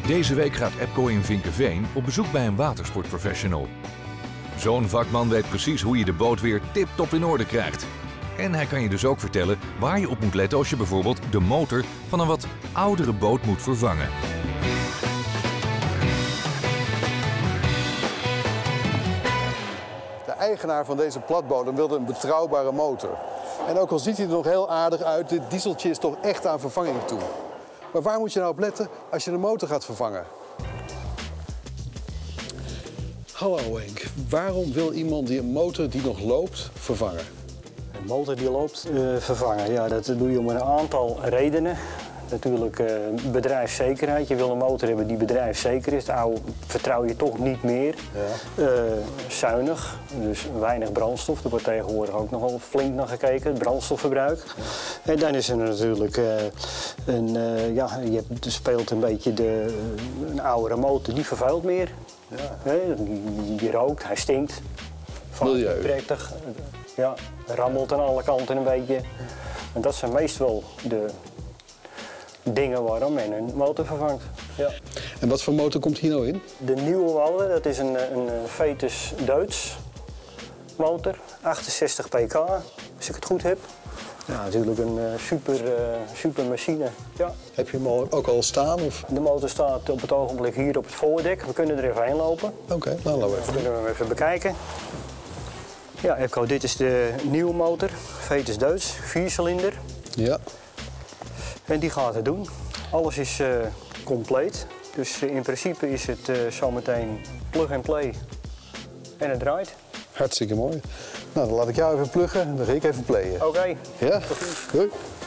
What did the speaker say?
Deze week gaat Epco in Vinkeveen op bezoek bij een watersportprofessional. Zo'n vakman weet precies hoe je de boot weer tip-top in orde krijgt. En hij kan je dus ook vertellen waar je op moet letten als je bijvoorbeeld de motor van een wat oudere boot moet vervangen. De eigenaar van deze platbodem wilde een betrouwbare motor. En ook al ziet hij er nog heel aardig uit, dit dieseltje is toch echt aan vervanging toe. Maar waar moet je nou op letten als je de motor gaat vervangen? Hallo Henk, waarom wil iemand die een motor die nog loopt vervangen? Een motor die loopt vervangen, ja, dat doe je om een aantal redenen. Natuurlijk bedrijfszekerheid. Je wil een motor hebben die bedrijfszeker is. De oude vertrouw je toch niet meer. Ja. Zuinig, dus weinig brandstof. Er wordt tegenwoordig ook nogal flink naar gekeken, het brandstofverbruik. Ja. En dan is er natuurlijk je speelt een beetje een oudere motor, die vervuilt meer. Ja. Die rookt, hij stinkt. Milieu. Prettig. Ja, rammelt aan alle kanten een beetje. En dat zijn meestal de dingen waarom men een motor vervangt. Ja. En wat voor motor komt hier nou in? De nieuwe motor, dat is een Vetus Duits motor, 68 pk, als ik het goed heb. Ja, natuurlijk een super machine. Ja. Heb je hem ook al staan? Of? De motor staat op het ogenblik hier op het voordek. We kunnen er even heen lopen. Oké, nou laten we even. Kunnen we hem even bekijken. Ja, Epco, dit is de nieuwe motor, Vetus Duits, 4-cilinder. Ja. En die gaat het doen. Alles is compleet. Dus in principe is het zometeen plug and play. En het draait. Hartstikke mooi. Nou, dan laat ik jou even pluggen en dan ga ik even playen. Oké. Ja? Doei.